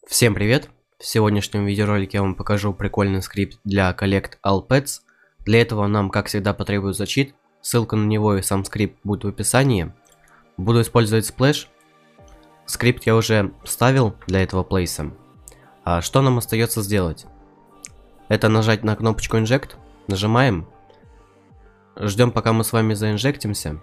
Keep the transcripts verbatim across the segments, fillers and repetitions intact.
Всем привет! В сегодняшнем видеоролике я вам покажу прикольный скрипт для Collect All Pets. Для этого нам, как всегда, потребуется чит. Ссылка на него и сам скрипт будет в описании. Буду использовать Splash. Скрипт я уже вставил для этого плейса. А что нам остается сделать? Это нажать на кнопочку Inject. Нажимаем. Ждем, пока мы с вами заинжектимся.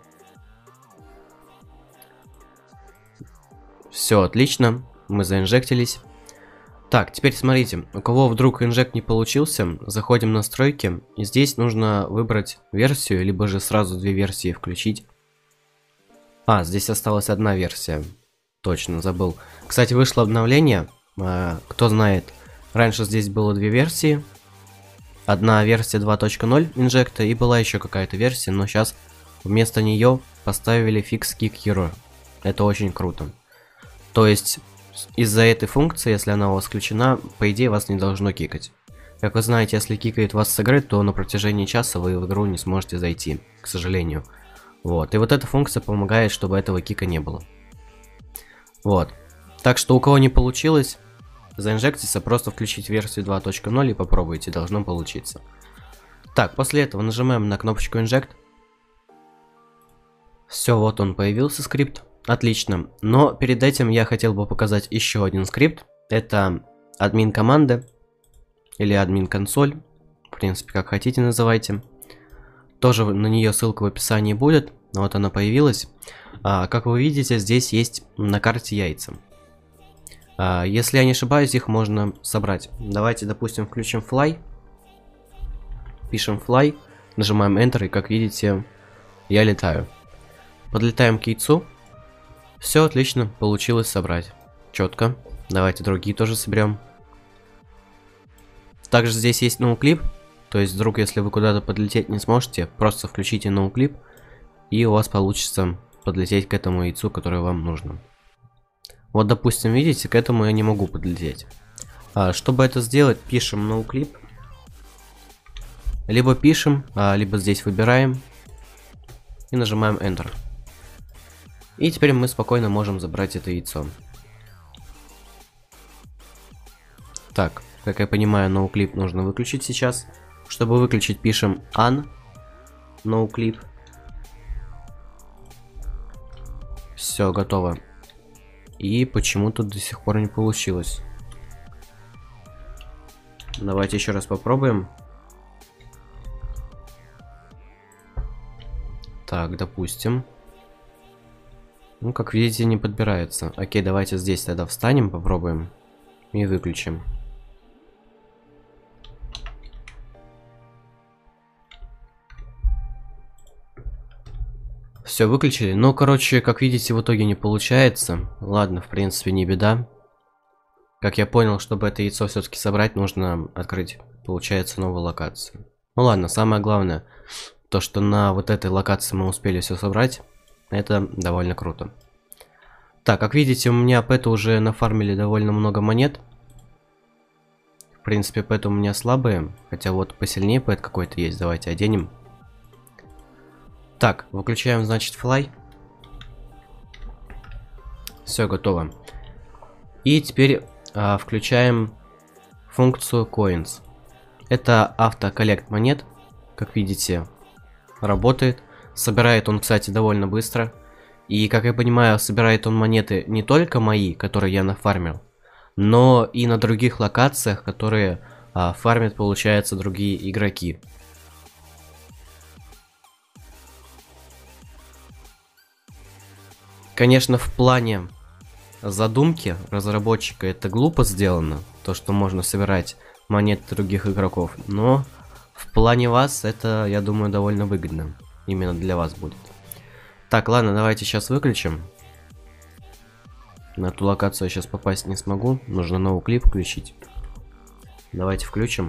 Все отлично. Мы заинжектились. Так, теперь смотрите, у кого вдруг инжект не получился, заходим в настройки, и здесь нужно выбрать версию, либо же сразу две версии включить. А, здесь осталась одна версия, точно, забыл. Кстати, вышло обновление, кто знает, раньше здесь было две версии. Одна версия два точка ноль инжекта, и была еще какая-то версия, но сейчас вместо нее поставили Fix Kick Hero. Это очень круто. То есть из-за этой функции, если она у вас включена, по идее вас не должно кикать. Как вы знаете, если кикает вас с игры, то на протяжении часа вы в игру не сможете зайти, к сожалению. Вот, и вот эта функция помогает, чтобы этого кика не было. Вот, так что у кого не получилось, заинжектиться, просто включить версию два точка ноль и попробуйте, должно получиться. Так, после этого нажимаем на кнопочку Inject. Все, вот он появился, скрипт. Отлично, но перед этим я хотел бы показать еще один скрипт. Это админ команды или админ консоль, в принципе, как хотите называйте. Тоже на нее ссылка в описании будет. Вот она появилась. А, как вы видите, здесь есть на карте яйца. А, если я не ошибаюсь, их можно собрать. Давайте, допустим, включим fly. Пишем fly, нажимаем Enter, и как видите, я летаю. Подлетаем к яйцу. Все отлично, получилось собрать. Четко. Давайте другие тоже соберем. Также здесь есть ноуклип. То есть, вдруг, если вы куда-то подлететь не сможете, просто включите ноуклип, и у вас получится подлететь к этому яйцу, которое вам нужно. Вот, допустим, видите, к этому я не могу подлететь. А, чтобы это сделать, пишем ноуклип. Либо пишем, а, либо здесь выбираем. И нажимаем Enter. И теперь мы спокойно можем забрать это яйцо. Так, как я понимаю, ноуклип нужно выключить сейчас. Чтобы выключить, пишем un ноуклип. Все, готово. И почему-то до сих пор не получилось. Давайте еще раз попробуем. Так, допустим. Ну, как видите, не подбирается. Окей, давайте здесь тогда встанем, попробуем. И выключим. Все, выключили. Но, короче, как видите, в итоге не получается. Ладно, в принципе, не беда. Как я понял, чтобы это яйцо все-таки собрать, нужно открыть, получается, новую локацию. Ну ладно, самое главное, то, что на вот этой локации мы успели все собрать. Это довольно круто. Так, как видите, у меня пэты уже нафармили довольно много монет. В принципе, пэты у меня слабые. Хотя вот посильнее пэт какой-то есть. Давайте оденем. Так, выключаем, значит, fly. Все, готово. И теперь а, включаем функцию coins. Это автоколлект монет. Как видите, работает. Собирает он, кстати, довольно быстро. И, как я понимаю, собирает он монеты не только мои, которые я нафармил, но и на других локациях, которые а, фармят, получается, другие игроки. Конечно, в плане задумки разработчика это глупо сделано, то, что можно собирать монеты других игроков, но в плане вас это, я думаю, довольно выгодно. Именно для вас будет. Так, ладно, давайте сейчас выключим. На эту локацию я сейчас попасть не смогу. Нужно новый клип включить. Давайте включим.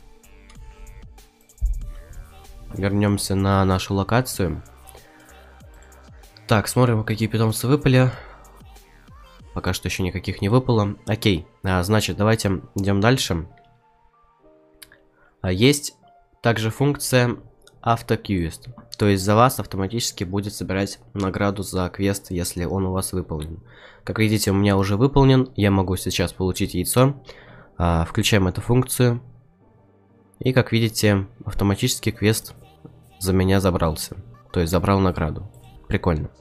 Вернемся на нашу локацию. Так, смотрим, какие питомцы выпали. Пока что еще никаких не выпало. Окей, а, значит, давайте идем дальше. А, есть также функция AutoQuest. То есть за вас автоматически будет собирать награду за квест, если он у вас выполнен. Как видите, у меня уже выполнен. Я могу сейчас получить яйцо. А, включаем эту функцию. И как видите, автоматически квест за меня забрался. То есть забрал награду. Прикольно.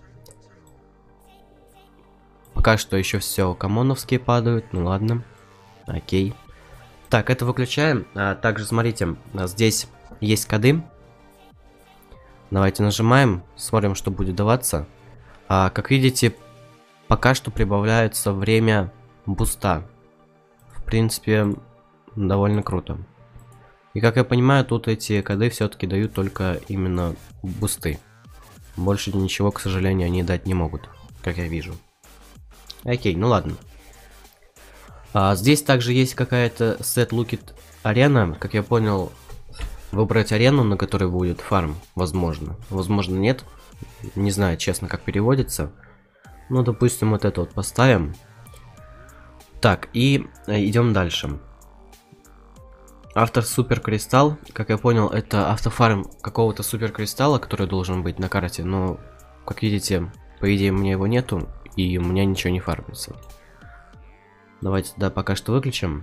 Пока что еще все коммоновские падают. Ну ладно. Окей. Так, это выключаем. А, также смотрите, здесь есть коды. Давайте нажимаем, смотрим, что будет даваться. А, как видите, пока что прибавляется время буста. В принципе, довольно круто. И как я понимаю, тут эти коды все-таки дают только именно бусты. Больше ничего, к сожалению, они дать не могут, как я вижу. Окей, ну ладно. А, здесь также есть какая-то set lookit арена. Как я понял, выбрать арену, на которой будет фарм, возможно. Возможно, нет. Не знаю, честно, как переводится. Ну, допустим, вот это вот поставим. Так, и идем дальше. Автор суперкристалл, как я понял, это автофарм какого-то суперкристалла, который должен быть на карте. Но, как видите, по идее, у меня его нету, и у меня ничего не фармится. Давайте, да, пока что выключим.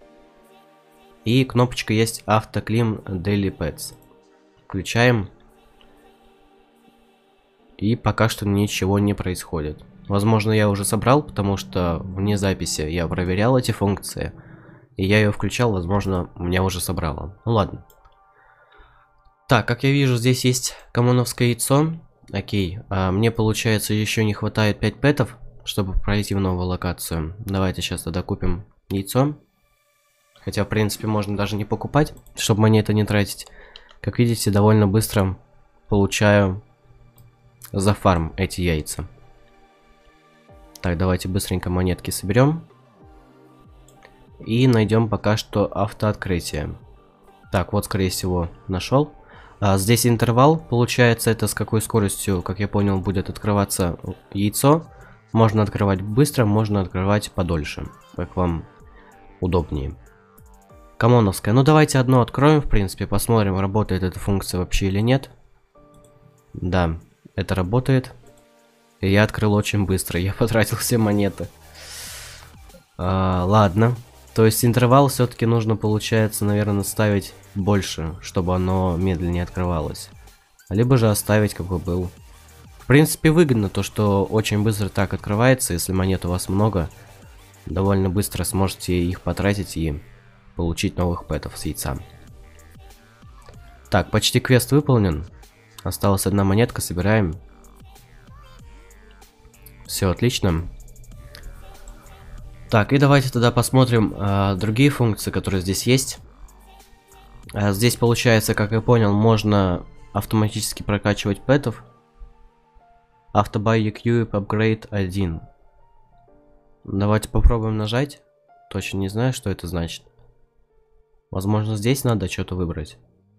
И кнопочка есть автоклим Daily Pets. Включаем. И пока что ничего не происходит. Возможно, я уже собрал, потому что вне записи я проверял эти функции. И я ее включал, возможно, меня уже собрало. Ну ладно. Так, как я вижу, здесь есть коммоновское яйцо. Окей. А мне, получается, еще не хватает пять пэтов, чтобы пройти в новую локацию. Давайте сейчас тогда купим яйцо. Хотя, в принципе, можно даже не покупать, чтобы монеты не тратить. Как видите, довольно быстро получаю за фарм эти яйца. Так, давайте быстренько монетки соберем. И найдем пока что автооткрытие. Так, вот, скорее всего, нашел. А, здесь интервал, получается, это с какой скоростью, как я понял, будет открываться яйцо. Можно открывать быстро, можно открывать подольше, как вам удобнее. Коммоновская. Ну, давайте одно откроем, в принципе, посмотрим, работает эта функция вообще или нет. Да, это работает. И я открыл очень быстро, я потратил все монеты. А, ладно. То есть интервал все-таки нужно, получается, наверное, ставить больше, чтобы оно медленнее открывалось. Либо же оставить, как бы был. В принципе, выгодно то, что очень быстро так открывается. Если монет у вас много, довольно быстро сможете их потратить и получить новых пэтов с яйца. Так, почти квест выполнен. Осталась одна монетка, собираем. Все отлично. Так, и давайте тогда посмотрим э, другие функции, которые здесь есть. Э, здесь, получается, как я понял, можно автоматически прокачивать пэтов. Автобай Equip Upgrade один. Давайте попробуем нажать. Точно не знаю, что это значит. Возможно, здесь надо что-то выбрать.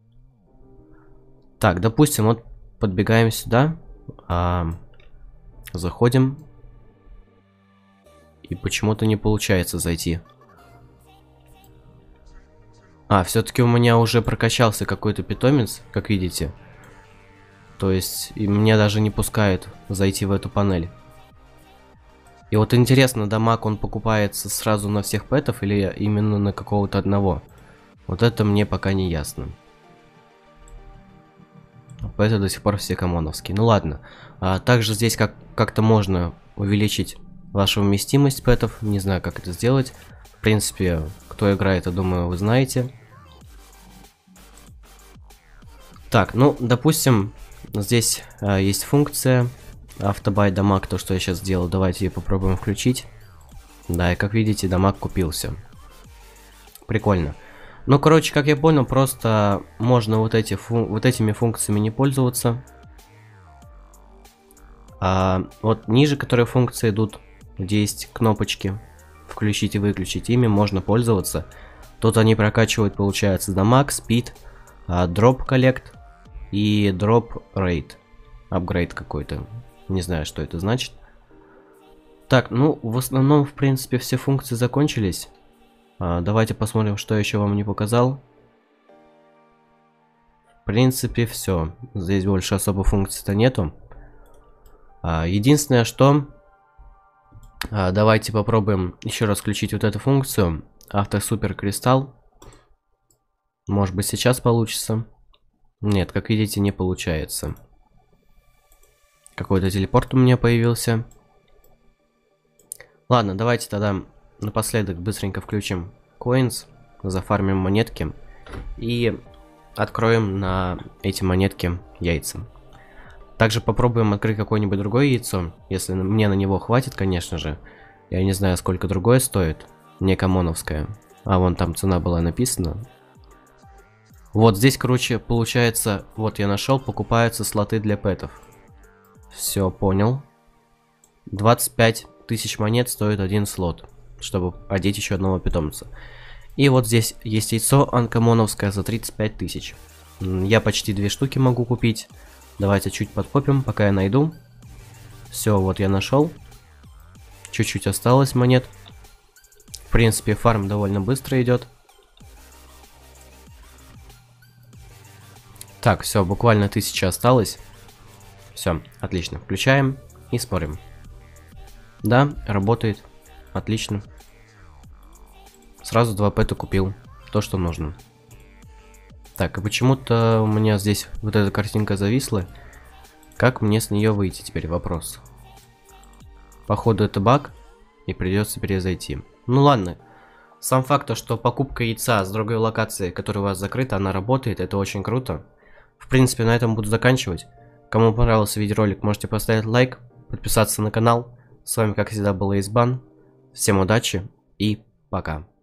Так, допустим, вот подбегаем сюда. А, заходим. И почему-то не получается зайти. А, все-таки у меня уже прокачался какой-то питомец, как видите. То есть, и меня даже не пускают зайти в эту панель. И вот интересно, дамаг он покупается сразу на всех пэтов или именно на какого-то одного? Вот это мне пока не ясно. Пэты до сих пор все коммоновские. Ну ладно. А также здесь как- как-то можно увеличить вашу вместимость пэтов. Не знаю, как это сделать. В принципе, кто играет, я думаю, вы знаете. Так, ну, допустим, здесь а, есть функция автобай дамаг, то, что я сейчас сделал. Давайте ее попробуем включить. Да, и как видите, дамаг купился. Прикольно. Ну, короче, как я понял, просто можно вот, эти фун вот этими функциями не пользоваться. А вот ниже, которые функции идут, где есть кнопочки включить и выключить, ими можно пользоваться. Тут они прокачивают, получается, дамаг, speed, drop collect и drop rate. Апгрейд какой-то. Не знаю, что это значит. Так, ну, в основном, в принципе, все функции закончились. А, давайте посмотрим, что еще вам не показал. В В принципе, все. Здесь больше особо функций-то нету. А, единственное, что... А, давайте попробуем еще раз включить вот эту функцию. Автосуперкристалл. Может быть, сейчас получится. Нет, как видите, не получается. Какой-то телепорт у меня появился. Ладно, давайте тогда напоследок быстренько включим Coins, зафармим монетки и откроем на эти монетки яйца. Также попробуем открыть какое-нибудь другое яйцо, если мне на него хватит, конечно же. Я не знаю, сколько другое стоит, не комоновское. А вон там цена была написана. Вот здесь, короче, получается, вот я нашел, покупаются слоты для пэтов. Все, понял. двадцать пять тысяч монет стоит один слот, чтобы одеть еще одного питомца. И вот здесь есть яйцо анкомоновское за тридцать пять тысяч. Я почти две штуки могу купить. Давайте чуть подкопим, пока я найду. Все, вот я нашел. Чуть-чуть осталось монет. В принципе, фарм довольно быстро идет. Так, все, буквально тысяча осталось. Все, отлично. Включаем и смотрим. Да, работает. Отлично. Сразу два пэта купил. То, что нужно. Так, и почему-то у меня здесь вот эта картинка зависла. Как мне с нее выйти теперь? Вопрос. Походу это баг. И придется перезайти. Ну ладно. Сам факт, то, что покупка яйца с другой локации, которая у вас закрыта, она работает. Это очень круто. В принципе, на этом буду заканчивать. Кому понравился видеоролик, можете поставить лайк, подписаться на канал. С вами, как всегда, был Избан. Всем удачи и пока.